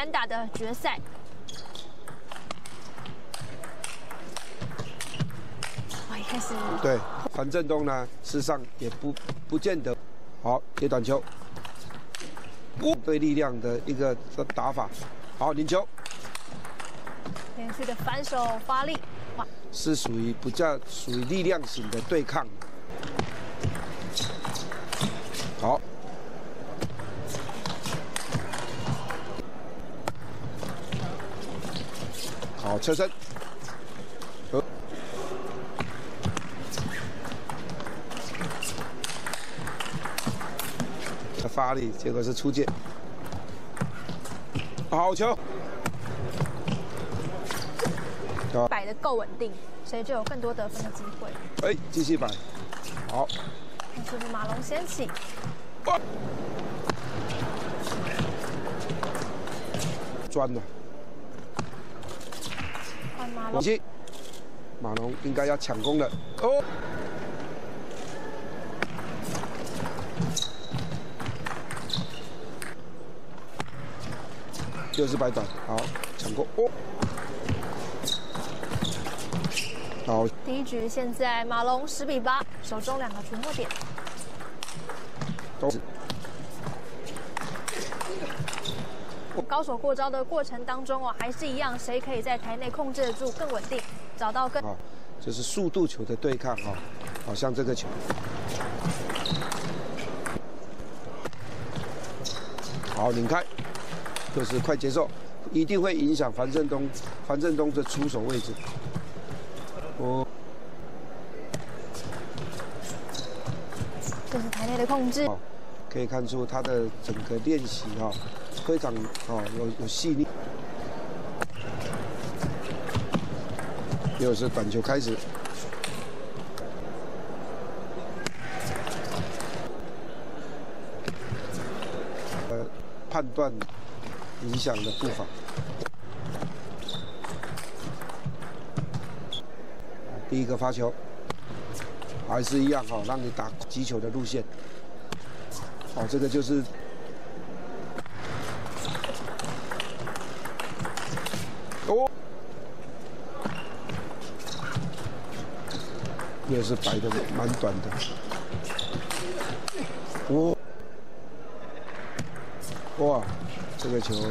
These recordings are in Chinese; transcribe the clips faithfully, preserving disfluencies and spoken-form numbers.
单打的决赛。哇，一开始对樊振东呢，事实上也不不见得好接短球，对力量的一个打法，好领球， 连续的反手发力，哇， 是属于比较属于力量型的对抗，好。 好，侧身，呃，发力，结果是出界。好球， 摆得够稳定，所以就有更多得分的机会。 哎，继续摆，好。 但是马龙先起， 钻了。 马龙， 马龙应该要抢攻了哦。又是白短，好抢攻哦。好， 第一局现在马龙十比八，手中两个突破点。 都是。 高手过招的过程当中哦，还是一样，谁可以在台内控制得住更稳定，找到更啊，就是速度球的对抗啊，好像这个球，好拧开，就是快节奏，一定会影响樊振东，樊振东的出手位置。哦， 这是台内的控制。 哦，可以看出他的整个练习哈、哦。 非常哦，有有细腻，又是短球开始，呃，判断理想的步伐，第一个发球，还是一样哈、哦，让你打击球的路线，哦，这个就是。 哦，也是摆的蛮短的。哦，哇，这个球，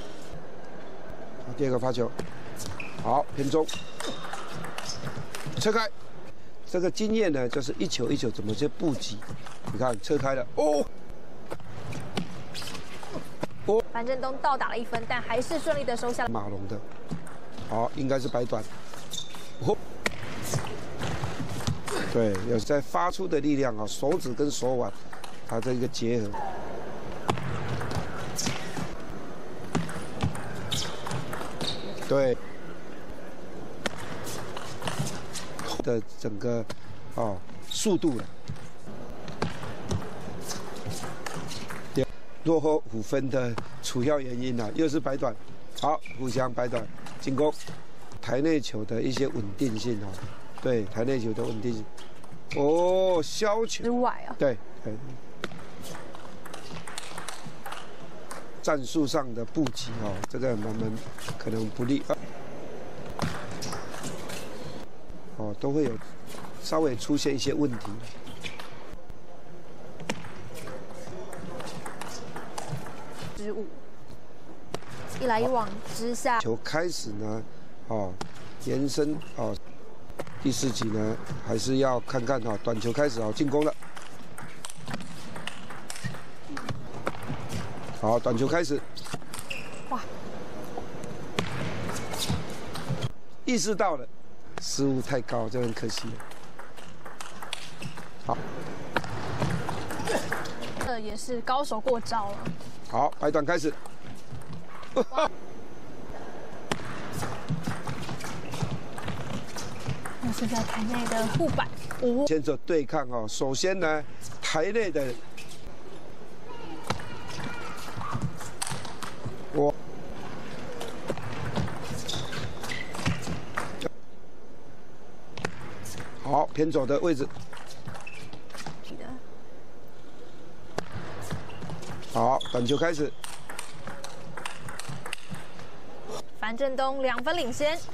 第二个发球，好偏中，侧开。这个经验呢，就是一球一球怎么去布局。你看侧开了，哦。 樊振东倒打了一分，但还是顺利的收下马龙的，好，应该是白短。哦，对，有在发出的力量啊，手指跟手腕，它这个结合。对，的整个哦速度了。 落后五分的主要原因啊，又是白短，好，互相白短进攻，台内球的一些稳定性啊，对，台内球的稳定性，哦，削球之外啊， 对对，战术上的布局哦，这个我们可能不利，哦，都会有稍微出现一些问题。 失误，一来一往之下， 球开始呢，哦，延伸哦，第四集呢还是要看看哈、哦，短球开始哦，进攻了，好，短球开始， 哇， 意识到了，失误太高，这很可惜。好， 这也是高手过招了。 好，白短开始。 那是在台内的护板五。 先做对抗哦，首先呢，台内的我好偏走的位置。 好，短球开始。 樊振东两分领先。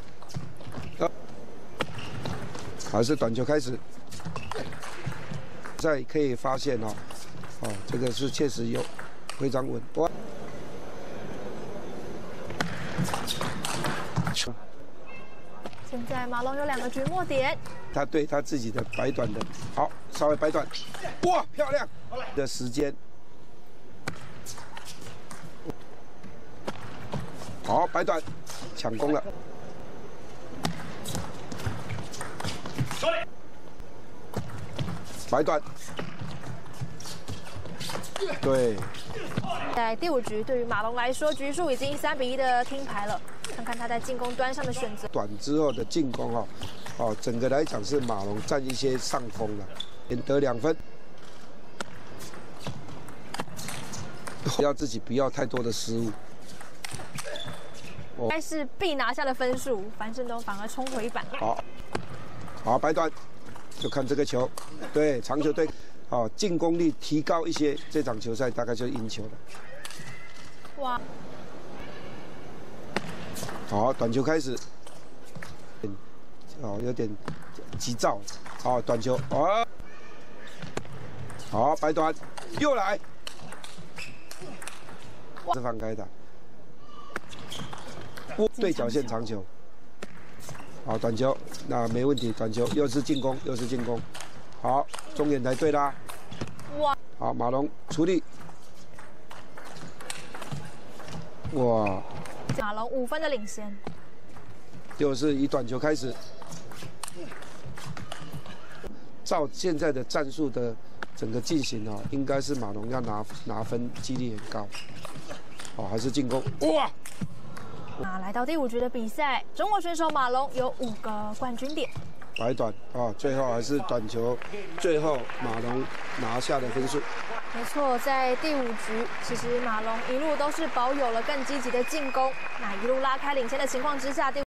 还是短球开始。再可以发现哦，哦，这个是确实有非常稳。哇！ 现在马龙有两个局末点， 他对他自己的摆短的好，稍微摆短，哇，漂亮的时间。好，摆短，抢攻了。摆短，对。 在第五局，对于马龙来说，局数已经三比一的听牌了。看看他在进攻端上的选择。 短之后的进攻哦，哦，整个来讲是马龙占一些上风了，连得两分。要自己不要太多的失误。 应该是必拿下的分数，樊振东反而冲回板。 好，好，摆短，就看这个球，对，长球对，好，进攻力提高一些，这场球赛大概就赢球了。 哇！ 好，短球开始，哦，有点急躁，好，短球，哦，好，摆短，又来，是放开的。对角线长球，好短球，那没问题，短球又是进攻，又是进攻，好，中远台对啦， 哇， 好马龙处理，哇， 马龙五分的领先， 又是以短球开始，照现在的战术的整个进行啊，应该是马龙要拿拿分几率很高，好还是进攻，哇。 啊，来到第五局的比赛，中国选手马龙有五个冠军点。 摆短啊，最后还是短球，最后马龙拿下的分数。 没错，在第五局，其实马龙一路都是保有了更积极的进攻，那一路拉开领先的情况之下，第